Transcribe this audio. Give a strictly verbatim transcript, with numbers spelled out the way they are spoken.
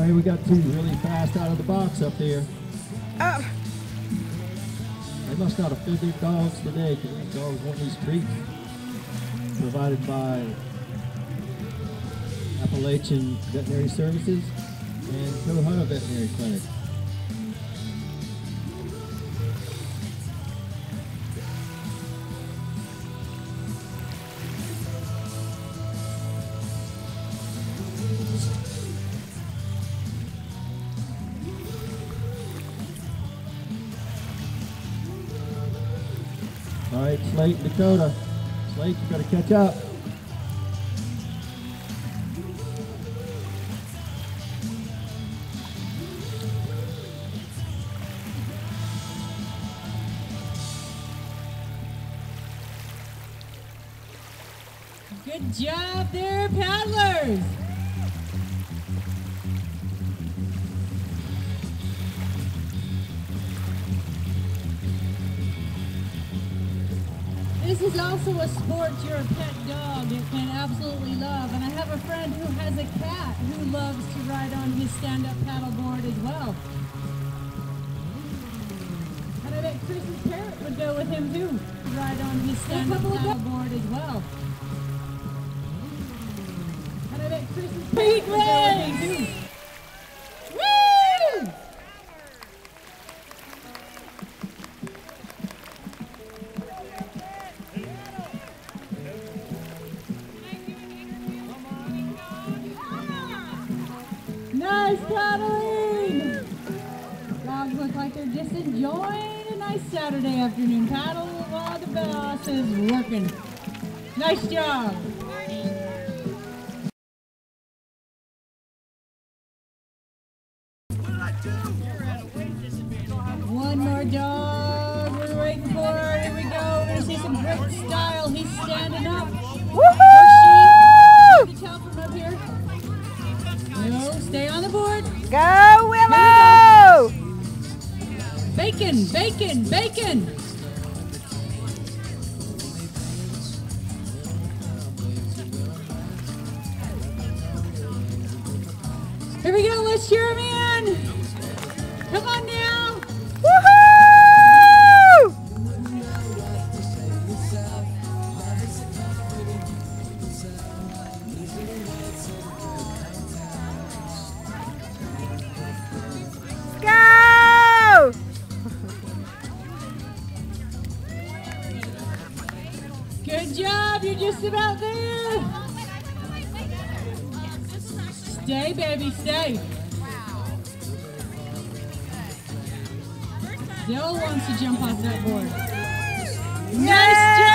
Sorry, we got two really fast out of the box up there. Oh. They must not have fed their dogs today because these dogs want these treats provided by Appalachian Veterinary Services and Cohana Veterinary Clinic. All right, Slate and Dakota. Slate, you gotta catch up. Good job there, paddlers. This is also a sport your pet dog can absolutely love. And I have a friend who has a cat who loves to ride on his stand-up paddleboard as well. And I bet Chris's parrot would go with him too, to ride on his stand-up paddleboard as well. And I bet Chris's parrot would go with him too. Woo! Nice paddling! Dogs look like they're just enjoying a nice Saturday afternoon paddle while the boss is working. Nice job! One more dog we're waiting for. Here we go. We're going to see some great style. He's standing up. Woohoo! Can you tell from up here? No, stay on the board. Go, Willow! Go. Bacon, bacon, bacon. Here we go. Let's cheer him in. Come on now. Woohoo! Go! Good job. You're just about there. Stay, baby, stay. Still wants to jump off that board. Nice job!